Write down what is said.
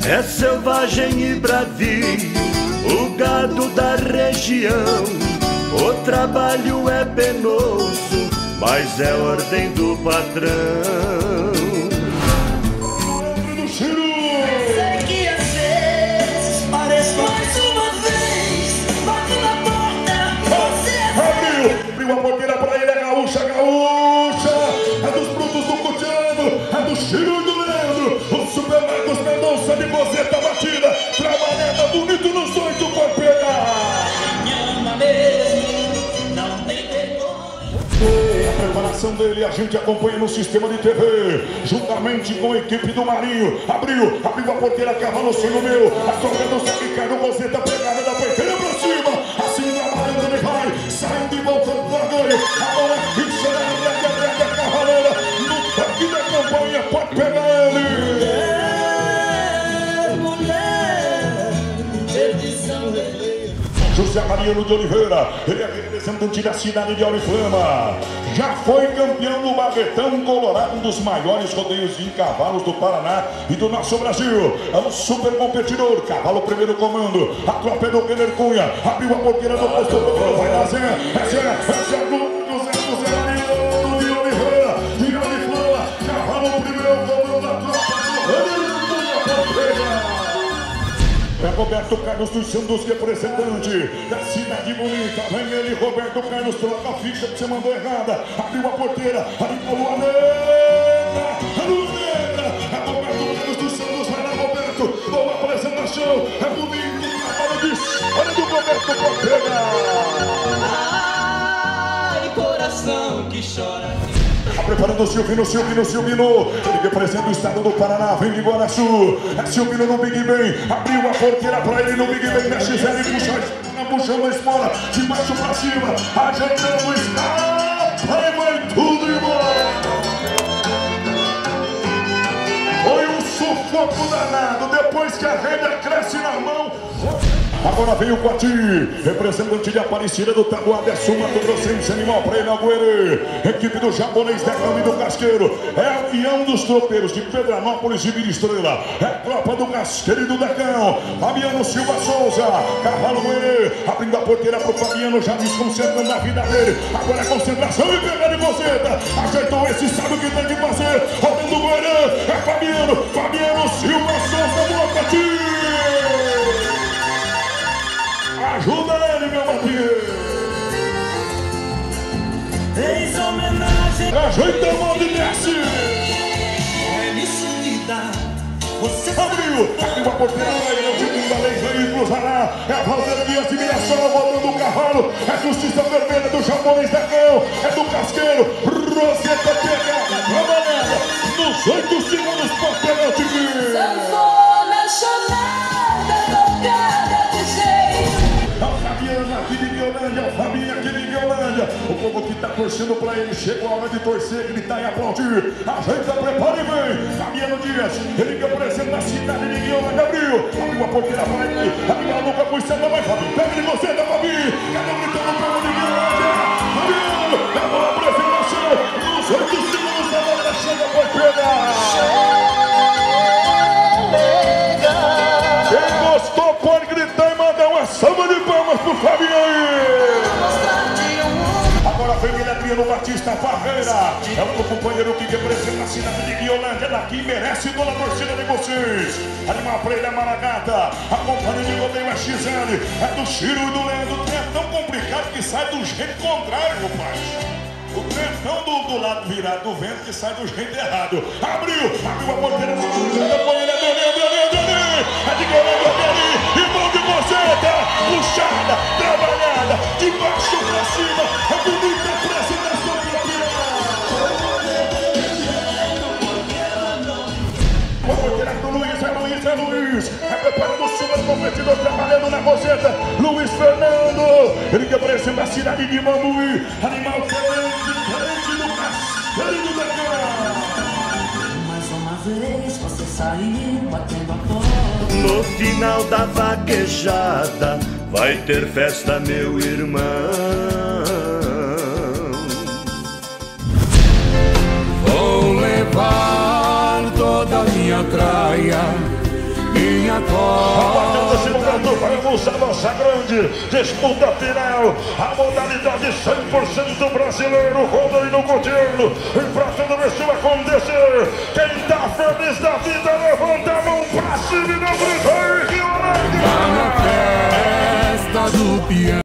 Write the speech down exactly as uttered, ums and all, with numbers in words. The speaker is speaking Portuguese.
é selvagem e bravio, o gado da região. O trabalho é penoso, mas é ordem do patrão. Sei que às vezes pareço mais uma vez, bate na porta, você abriu, abriu a porteira pra ele, é gaúcha, gaúcha, é dos brutos do Cutiano, é do Chiro e do Leandro, o Super Marcos Mendonça de Bozeta batida, trabalhada bonito nos oito por pegar. me ama mesmo, não tem vergonha. A preparação dele a gente acompanha no sistema de T V, juntamente com a equipe do Marinho. Abriu, abriu a porteira, cavalo sonho meu, a troca do Ricardo Bozeta, pegada da porteira pra cima, assim trabalhando ele vai, saindo e voltando para ganho, a mão é fixa da brega, brega cavaleira, no toque da campanha, pode pegar ele. Mulher, mulher, perdição de José Mariano de Oliveira, ele é representante da cidade de Oriflama. Já foi campeão do Barretão Colorado, um dos maiores rodeios de cavalos do Paraná e do nosso Brasil. É um super competidor, cavalo primeiro comando. A tropa é do Keller Cunha, abriu a porteira do posto, vai na Zé, é Zé, é Zé do José, José Mariano de Oliveira, de Oriflama, cavalo primeiro comando da tropa do Keller Cunha, porteira. É Roberto Carlos dos Santos, representante da cidade bonita. Vem ele, Roberto Carlos, troca a ficha que você mandou errada. Abriu a porteira, ali com a Lua Negra. A Lua Negra, é Roberto Carlos dos Santos, vai lá, Roberto. Boa apresentação, é bonito, cavalo de olha do Roberto Porteira. ai, coração que chora. Tá preparando o Silvino, Silvino, Silvino. Ele representa o estado do Paraná, vem de Guaraçu. É Silvino no Big Ben. Abriu a porteira pra ele no Big Ben. Mexe zero e puxa, puxando a espora. De baixo pra cima, ajeitando o escapa e vai tudo embora. Foi um sufoco danado. Depois que a renda cresce na mão. Agora vem o Coati, representante de Aparecida do Taguada, é Suma do Grossense, animal pra ele, Agüere. Equipe do japonês Decão e do Casqueiro. É o peão dos tropeiros de Pedranópolis e Vila Estrela. É a tropa do Casqueiro e do Decão. Fabiano Silva Souza, cavalo Agüere. Abrindo a porteira pro Fabiano, já desconcentrando a vida dele. Agora é concentração e pega de Bozeta. Ajeitou esse, sabe o que tem que fazer. Rodando o Agüere, é Fabiano, Fabiano Silva Souza, boa Coati. Ajuda ele, meu Matheus! Eis homenagem. Ajeita a mão de desce! Felicidade. Você Abriu! Abriu a porteira pra ele, o time da lei veículos lá. É a Valdeira de Admiração, voltando o cavalo. É a Justiça Vermelha do japonês Decão. É do Casqueiro. Roseta pegada, trabalhada. Nos oito segundos por pênalti. sanfona chonada, tocada de jeito. É o Fabiano aqui de Violândia, é o Fabinho aqui de Violândia. O povo que tá torcendo pra ele, chegou a hora de torcer, gritar e aplaudir. Ajeita, prepara e vem. Fabiano Dias, ele que apresenta a cidade de Violândia. Abriu, abriu a porteira pra ele. Abriu a boca pro céu, vai, Fabinho. Pega de você, da Fabinho. Cada um gritando o povo de Violândia. Fabiano, é boa apresentação. Nos oito segundos, a bola chega, foi pegar. Quem gostou pode gritar e mandar uma salva de palmas pro Fabinho aí. Agora vem ele Adriano Batista Barreira. É o meu companheiro que representa a cidade de Violândia. Daqui merece toda a torcida de vocês. Animal pra ele é Maragata. A companhia de rodeio é X L. É do Chiro e do Leandro. O trem é tão complicado que sai do jeito contrário, rapaz. O trem é tão do, do lado virado do vento que sai do jeito errado. Abriu, abriu a porteira. A companhia é do Leandro, Leandro, Leandro. É de Violândia, ali. E mão de Bozeta. Puxada, trabalhada. De baixo pra cima. É bonita a apresentação da pirata. O porteira do Luiz, é Luiz, é Luiz. É preparando o super competidor trabalhando na Bozeta. Luiz Fernando. Ele que apresenta a cidade de Mambuí. Animal diferente, diferente do Casqueiro do Decão. Mais uma vez você saiu batendo a porta. No final da vaquejada vai ter festa, meu irmão. Vou levar toda a minha traia e Minha A partir desse momento vamos a nossa grande disputa final. A modalidade cem por cento brasileiro, rodeio no governo. E pra tudo isso acontecer, quem tá feliz da vida, levanta a mão pra cima e não grita. Tá na festa do piano.